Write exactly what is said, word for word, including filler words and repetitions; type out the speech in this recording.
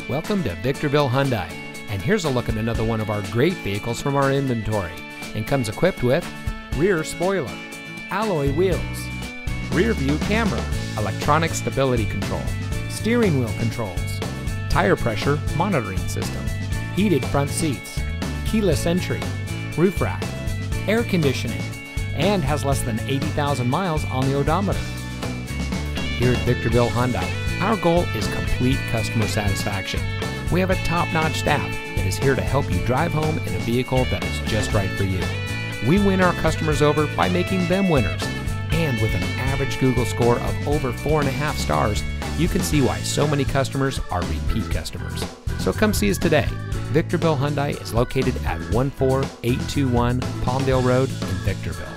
Welcome to Victorville Hyundai, and here's a look at another one of our great vehicles from our inventory, and comes equipped with rear spoiler, alloy wheels, rear view camera, electronic stability control, steering wheel controls, tire pressure monitoring system, heated front seats, keyless entry, roof rack, air conditioning, and has less than eighty thousand miles on the odometer. Here at Victorville Hyundai, our goal is complete customer satisfaction. We have a top-notch staff that is here to help you drive home in a vehicle that is just right for you. We win our customers over by making them winners. And with an average Google score of over four and a half stars, you can see why so many customers are repeat customers. So come see us today. Victorville Hyundai is located at one four eight two one Palmdale Road in Victorville.